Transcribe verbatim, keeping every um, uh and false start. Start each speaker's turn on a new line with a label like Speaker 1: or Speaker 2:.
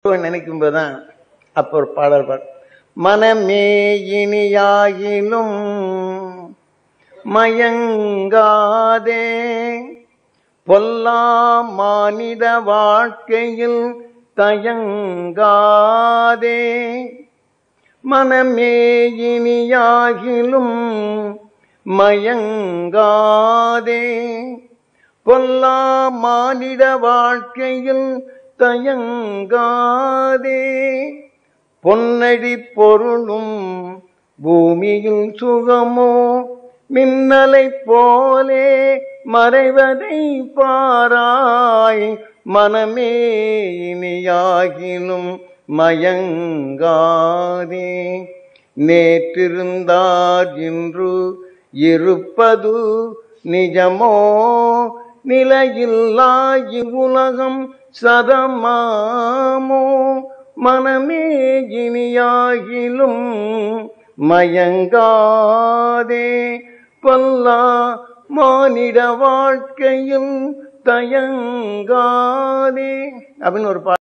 Speaker 1: நினைக்கும் போதுதான் அப்ப ஒரு பாடல் பாடு. மனமே இனியாயினும் மயங்காதே பொல்லா மானிட வாழ்க்கையில் தயங்காதே. மனமே இனியாகிலும் மயங்காதே பொல்லா மானிட வாழ்க்கையில் தயங்காதே. பொன்னடி பொருளும் பூமியில் சுகமோ மின்னலை போலே மறைவதை பாராய். மனமே இனியாகிலும் மயங்காதே. நேற்றிருந்தார் இன்று இருப்பது நிஜமோ நிலையில்லா இவ்வுலகம் சதமாமோ. மனமே இனியாகிலும் மயங்காதே பொல்லா மானிட வாழ்க்கையில் தயங்காதே அப்படின்னு ஒரு